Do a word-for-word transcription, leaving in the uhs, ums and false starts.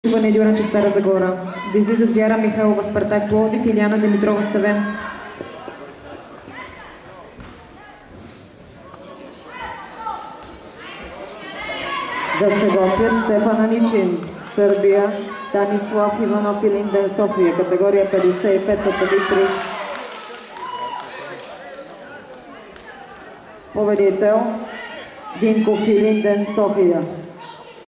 Иван Дюранчев, Стара Загора. Да излизат Вяра Михайлова, Спартак Пловдив, Илияна Димитрова, Ставен. Да се готвят Стефана Ничин, Сърбия, Данислав Иванов и Линден, София, категория петдесет и пет литри. Победител Динков и Линден, София.